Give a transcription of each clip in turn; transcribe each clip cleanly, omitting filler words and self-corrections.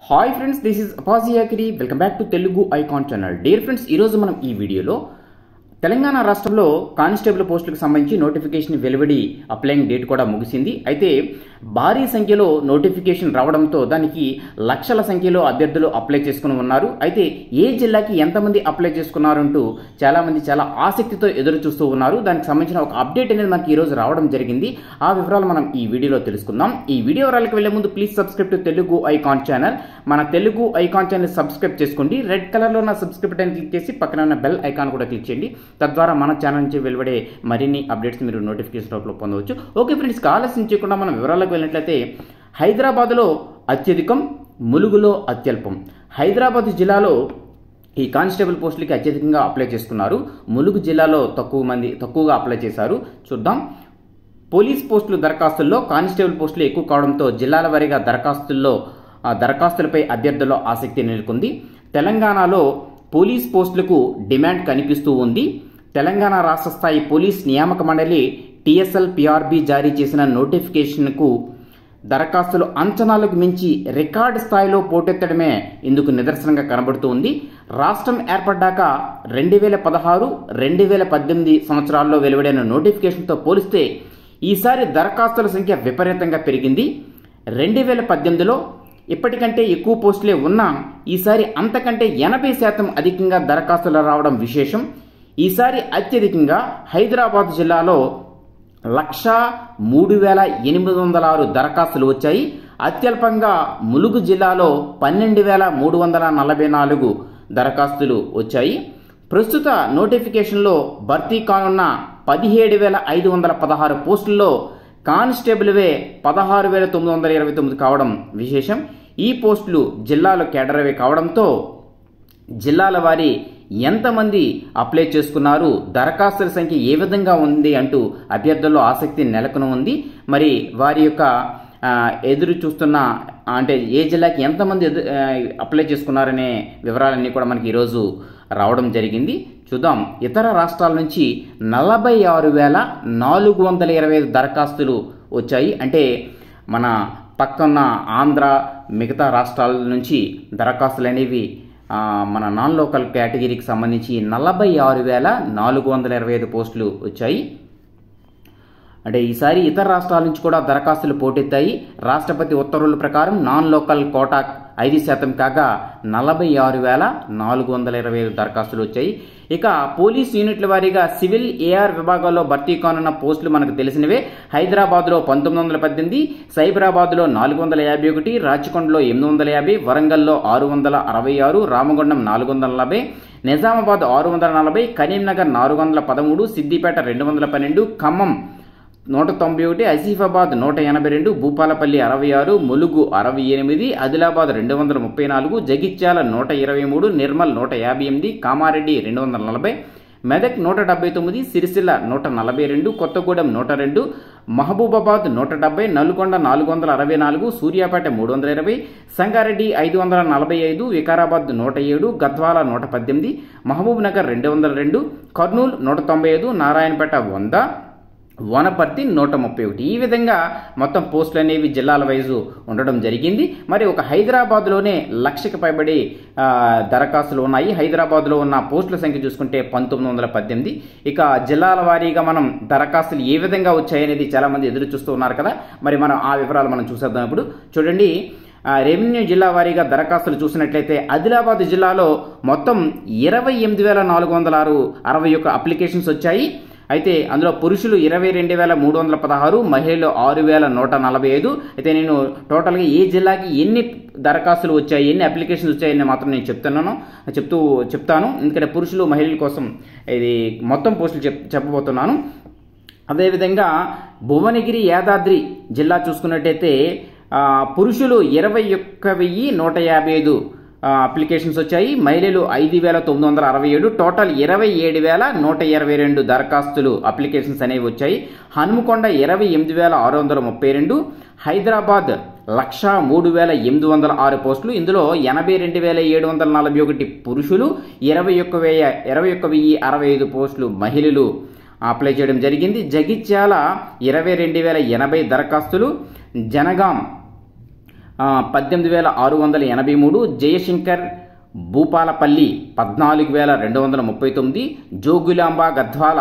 Hi friends, this is అపాజియాకిరి. Welcome back to Telugu Icon channel. Dear friends, ఈరోజు మనం ఈ వీడియోలో తెలంగాణ రాష్ట్రంలో కానిస్టేబుల్ పోస్టులకు సంబంధించి నోటిఫికేషన్ వెలువడి అప్లయింగ్ డేట్ కూడా ముగిసింది. అయితే భారీ సంఖ్యలో నోటిఫికేషన్ రావడంతో దానికి లక్షల సంఖ్యలో అభ్యర్థులు అప్లై చేసుకుని ఉన్నారు. అయితే ఏ జిల్లాకి ఎంతమంది అప్లై చేసుకున్నారంటూ చాలామంది చాలా ఆసక్తితో ఎదురు చూస్తూ ఉన్నారు. దానికి సంబంధించిన ఒక అప్డేట్ అనేది మనకి ఈరోజు రావడం జరిగింది. ఆ వివరాలు మనం ఈ వీడియోలో తెలుసుకుందాం. ఈ వీడియో వివరాలకు వెళ్లే ముందు please subscribe to Telugu Icon channel. మన తెలుగు ఐకాన్ ఛానల్ సబ్స్క్రైబ్ చేసుకోండి. రెడ్ కలర్లో ఉన్న సబ్స్క్రైబ్ బటన్ క్లిక్ చేసి పక్కన ఉన్న బెల్ ఐకాన్ కూడా క్లిక్ చేయండి. తద్వారా మన ఛానల్ నుంచి వెలువడే మరిన్ని అప్డేట్స్ మీరు నోటిఫికేషన్ రూపంలో పొందవచ్చు. ఓకే ఫ్రెండ్స్, ఆలస్యం చేయకుండా మనం వివరాలకు వెళ్ళినట్లయితే హైదరాబాద్లో అత్యధికం, ములుగులో అత్యల్పం. హైదరాబాద్ జిల్లాలో ఈ కానిస్టేబుల్ పోస్టులకి అత్యధికంగా అప్లై చేసుకున్నారు. ములుగు జిల్లాలో తక్కువగా అప్లై చేశారు. చూద్దాం. పోలీస్ పోస్టుల దరఖాస్తుల్లో కానిస్టేబుల్ పోస్టులు ఎక్కువ కావడంతో జిల్లాల వారీగా దరఖాస్తులపై అభ్యర్థుల్లో ఆసక్తి నెలకొంది. తెలంగాణలో పోలీస్ పోస్టులకు డిమాండ్ కనిపిస్తూ ఉంది. తెలంగాణ రాష్ట్ర స్థాయి పోలీస్ నియామక మండలి టీఎస్ఎల్ పిఆర్బి జారీ చేసిన నోటిఫికేషన్కు దరఖాస్తులు అంచనాలకు మించి రికార్డు స్థాయిలో పోటెత్తడమే ఇందుకు నిదర్శనంగా కనబడుతూ ఉంది. రాష్ట్రం ఏర్పడ్డాక 2016, 2018 సంవత్సరాల్లో వెలువడిన నోటిఫికేషన్తో పోలిస్తే ఈసారి దరఖాస్తుల సంఖ్య విపరీతంగా పెరిగింది. 2018లో ఇప్పటికంటే ఎక్కువ పోస్టులే ఉన్నా ఈసారి అంతకంటే 80% అధికంగా దరఖాస్తులు రావడం విశేషం. ఈసారి అత్యధికంగా హైదరాబాద్ జిల్లాలో 1,03,806 దరఖాస్తులు వచ్చాయి. అత్యల్పంగా ములుగు జిల్లాలో 12,344 దరఖాస్తులు వచ్చాయి. ప్రస్తుత నోటిఫికేషన్లో భర్తీ కానున్న 17,516 పోస్టుల్లో కానిస్టేబుల్వే 16,929 కావడం విశేషం. ఈ పోస్టులు జిల్లాలో కేడర్వే కావడంతో జిల్లాల వారి ఎంతమంది అప్లై చేసుకున్నారు, దరఖాస్తుల సంఖ్య ఏ విధంగా ఉంది అంటూ అభ్యర్థుల్లో ఆసక్తి నెలకొని ఉంది. మరి వారి యొక్క ఎదురు చూస్తున్న అంటే ఏ జిల్లాకి ఎంతమంది అప్లై చేసుకున్నారనే వివరాలన్నీ కూడా మనకి ఈరోజు రావడం జరిగింది. చూద్దాం. ఇతర రాష్ట్రాల నుంచి 46,425 దరఖాస్తులు వచ్చాయి. అంటే మన పక్కన్న ఆంధ్ర, మిగతా రాష్ట్రాల నుంచి దరఖాస్తులు అనేవి మన నాన్ లోకల్ కేటగిరీకి సంబంధించి 46,425 పోస్టులు వచ్చాయి. అంటే ఈసారి ఇతర రాష్ట్రాల నుంచి కూడా దరఖాస్తులు పోటెత్తాయి. రాష్ట్రపతి ఉత్తర్వుల ప్రకారం నాన్ లోకల్ కోటా 5% కాగా 46,425 దరఖాస్తులు వచ్చాయి. ఇక పోలీస్ యూనిట్ల వారీగా సివిల్, ఏఆర్ విభాగాల్లో భర్తీ కానున్న పోస్టులు మనకు తెలిసినవే. హైదరాబాద్లో 1918, సైబరాబాద్లో 451, రాచకొండలో 850, వరంగల్లో 666, రామగుండం 440, నిజామాబాద్ 640, కరీంనగర్ 413, సిద్దిపేట 212, ఖమ్మం 191, ఆసిఫాబాద్ 182, భూపాలపల్లి 66, ములుగు 68, ఆదిలాబాద్ 234, జగిత్యాల 123, నిర్మల్ 158, కామారెడ్డి 240, మెదక్ 179, సిరిసిల్ల 142, కొత్తగూడెం 102, మహబూబాబాద్ 170, నల్గొండ 464, సూర్యాపేట 320, సంగారెడ్డి 545, వికారాబాద్ 107, గద్వాల 118, మహబూబ్ నగర్ 202, కర్నూలు 195, నారాయణపేట 100, వనపర్తి 131. ఈ విధంగా మొత్తం పోస్టులు అనేవి జిల్లాల వైజు ఉండడం జరిగింది. మరి ఒక హైదరాబాద్లోనే 1,00,000కి పైబడి దరఖాస్తులు ఉన్నాయి. హైదరాబాద్లో ఉన్న పోస్టుల సంఖ్య చూసుకుంటే 1918. ఇక జిల్లాల వారీగా మనం దరఖాస్తులు ఏ విధంగా వచ్చాయనేది చాలామంది ఎదురు చూస్తూ ఉన్నారు కదా. మరి మనం ఆ వివరాలు మనం చూసేద్దాం. ఇప్పుడు చూడండి. రెవెన్యూ జిల్లా వారీగా దరఖాస్తులు చూసినట్లయితే ఆదిలాబాద్ జిల్లాలో మొత్తం 28,461 అప్లికేషన్స్ వచ్చాయి. అయితే అందులో పురుషులు 22,316, మహిళలు 6,145. అయితే నేను టోటల్గా ఏ జిల్లాకి ఎన్ని దరఖాస్తులు వచ్చాయి, ఎన్ని అప్లికేషన్స్ వచ్చాయని మాత్రం నేను చెప్తాను. ఎందుకంటే పురుషులు, మహిళల కోసం ఇది మొత్తం పోస్టులు చెప్పబోతున్నాను. అదేవిధంగా భువనగిరి, యాదాద్రి జిల్లా చూసుకున్నట్టయితే పురుషులు 21,155 అప్లికేషన్స్ వచ్చాయి. మహిళలు 5,967, టోటల్ 27,122 దరఖాస్తులు అప్లికేషన్స్ అనేవి వచ్చాయి. హనుమకొండ 28,632, హైదరాబాద్ 1,03,806 పోస్టులు. ఇందులో 82,741 పురుషులు, 21,065 పోస్టులు మహిళలు అప్లై చేయడం జరిగింది. జగిత్యాల 22,080 దరఖాస్తులు, జనగాం 18,683, జయశంకర్ భూపాలపల్లి 14,239, జోగులాంబ గద్వాల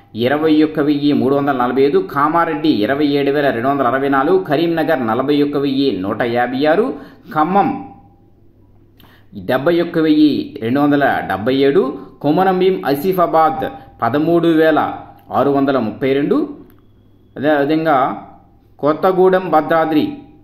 21,345, కామారెడ్డి 27,264, కరీంనగర్ 41,156, ఖమ్మం 71,277, కొమరంభీం ఆసిఫాబాద్ 13,632, అదేవిధంగా కొత్తగూడెం భద్రాద్రి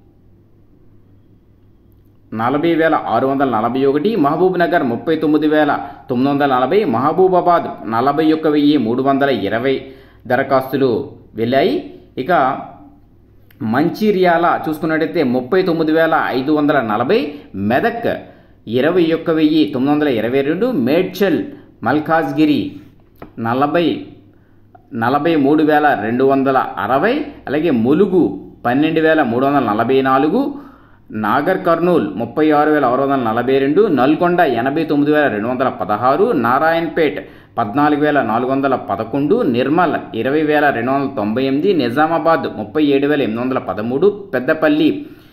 40,641, మహబూబ్ నగర్ 39,940, మహబూబాబాద్ 41,320 దరఖాస్తులు వెళ్ళాయి. ఇక మంచిర్యాల చూసుకున్నట్టయితే 39,540, మెదక్ 21,922, మేడ్చల్ మల్కాజ్గిరి 43,260, అలాగే ములుగు 12,344, నాగర్ కర్నూల్ 36,642, నల్గొండ 89,216, నారాయణపేట్ 14,411, నిర్మల్ 20,298, నిజామాబాద్ 37,813, పెద్దపల్లి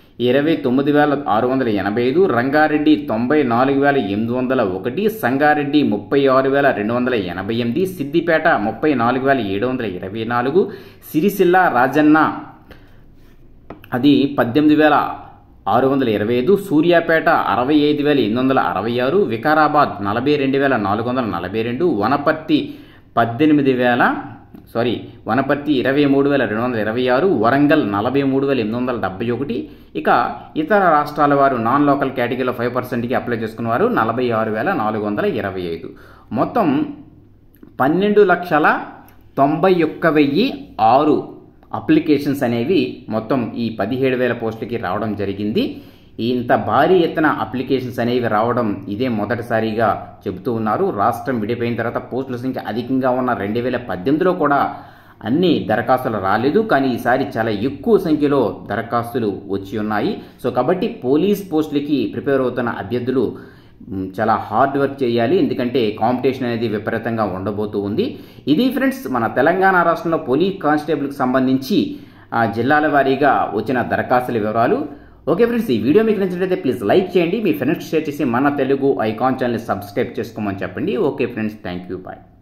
29,685, రంగారెడ్డి 94,801, సంగారెడ్డి 36,288, సిద్దిపేట 34,724, సిరిసిల్ల రాజన్న అది 18,625, సూర్యాపేట 65,866, వికారాబాద్ 42,442, వనపర్తి 23,226, వరంగల్ 43,871. ఇక ఇతర రాష్ట్రాల వారు నాన్ లోకల్ కేటగిరీలో 5%కి అప్లై చేసుకున్నవారు 46,425. మొత్తం 12,91,006 అప్లికేషన్స్ అనేవి మొత్తం ఈ 17,000 పోస్టులకి రావడం జరిగింది. ఇంత భారీ ఎత్తున అప్లికేషన్స్ అనేవి రావడం ఇదే మొదటిసారిగా చెబుతూ ఉన్నారు. రాష్ట్రం విడిపోయిన తర్వాత పోస్టుల సంఖ్య అధికంగా ఉన్న 2018లో కూడా అన్ని దరఖాస్తులు రాలేదు, కానీ ఈసారి చాలా ఎక్కువ సంఖ్యలో దరఖాస్తులు వచ్చి ఉన్నాయి. సో కాబట్టి పోలీస్ పోస్టులకి ప్రిపేర్ అవుతున్న అభ్యర్థులు చాలా హార్డ్ వర్క్ చేయాలి, ఎందుకంటే కాంపిటీషన్ అనేది విపరీతంగా ఉండబోతూ ఉంది. ఇది ఫ్రెండ్స్ మన తెలంగాణ రాష్ట్రంలో పోలీస్ కానిస్టేబుల్కి సంబంధించి జిల్లాల వారీగా వచ్చిన దరఖాస్తుల వివరాలు. ఓకే ఫ్రెండ్స్, ఈ వీడియో మీకు నచ్చినట్లయితే ప్లీజ్ లైక్ చేయండి, మీ ఫ్రెండ్స్ షేర్ చేసి మన తెలుగు ఐకాన్ ఛానల్ని సబ్స్క్రైబ్ చేసుకోమని చెప్పండి. Okay friends, thank you, bye.